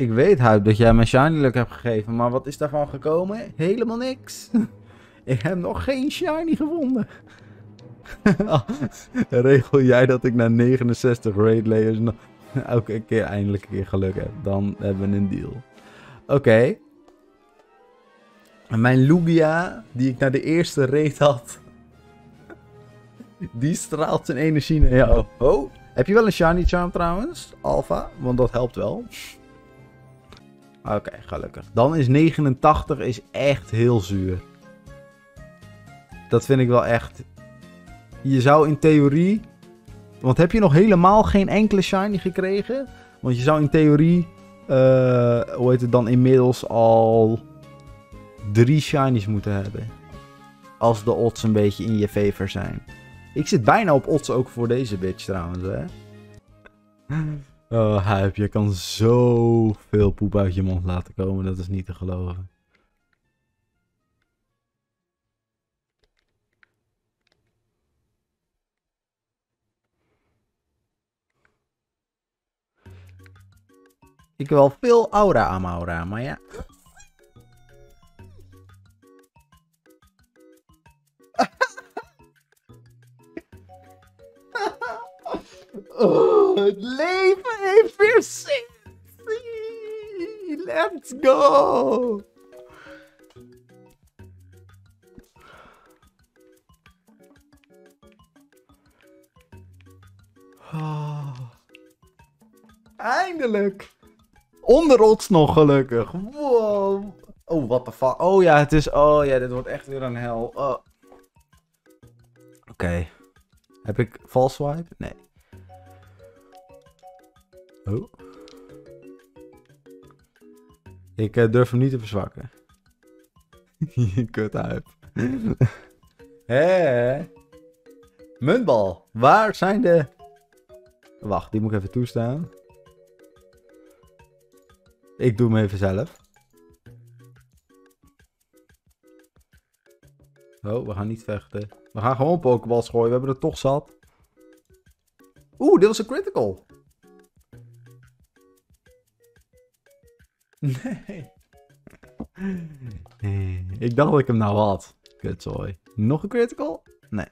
Ik weet, Huip, dat jij mijn shiny luck hebt gegeven, maar wat is daarvan gekomen? Helemaal niks. Ik heb nog geen shiny gevonden. Regel jij dat ik na 69 raid layers nog elke keer eindelijk een keer geluk heb. Dan hebben we een deal. Oké. En mijn Lugia, die ik na de eerste raid had, die straalt zijn energie naar jou. Oh, heb je wel een shiny charm trouwens? Alpha, want dat helpt wel. Oké, gelukkig. Dan is 89 is echt heel zuur. Dat vind ik wel echt. Je zou in theorie... Want heb je nog helemaal geen enkele shiny gekregen? Want je zou in theorie... hoe heet het dan? Inmiddels al 3 shinies moeten hebben. Als de odds een beetje in je favor zijn. Ik zit bijna op odds ook voor deze bitch trouwens, hè. Oh, Huip, je kan zoveel poep uit je mond laten komen. Dat is niet te geloven. Ik heb wel veel aura aan mijn aura, maar ja. Oh, het leven heeft weer zin. Let's go. Oh. Eindelijk. Onder odds nog gelukkig. Wow. Oh, what the fuck. Oh ja, het is... Oh ja, dit wordt echt weer een hel. Oh. Oké. Heb ik false swipe? Nee. Oh. Ik durf hem niet te verzwakken. Kut uit. Hé. Muntbal. Waar zijn de... Wacht, die moet ik even toestaan. Ik doe hem even zelf. Oh, we gaan niet vechten. We gaan gewoon pokeballs gooien. We hebben er toch zat. Oeh, dit was een critical. Nee. Nee. Ik dacht dat ik hem nou had. Kutzooi. Nog een critical? Nee.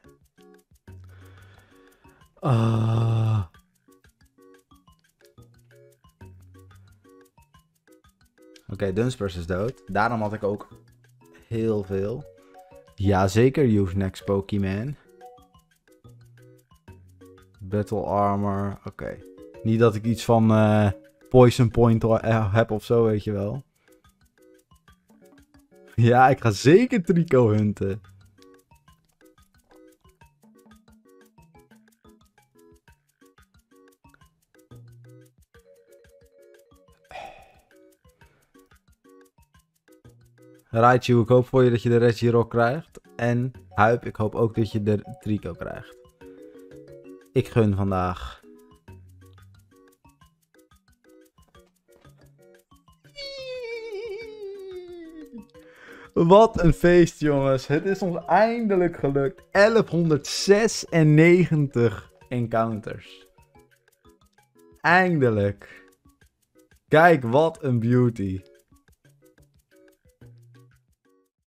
Oké, Dunsparce is dood. Daarom had ik ook heel veel. Jazeker, use next Pokémon. Battle armor. Oké. Niet dat ik iets van Poison Point heb of zo, weet je wel. Ja, ik ga zeker Trico hunten. Raichu, ik hoop voor je dat je de Regirock krijgt. En Huip, ik hoop ook dat je de Trico krijgt. Ik gun vandaag. Wat een feest, jongens. Het is ons eindelijk gelukt. 1196 encounters. Eindelijk. Kijk, wat een beauty.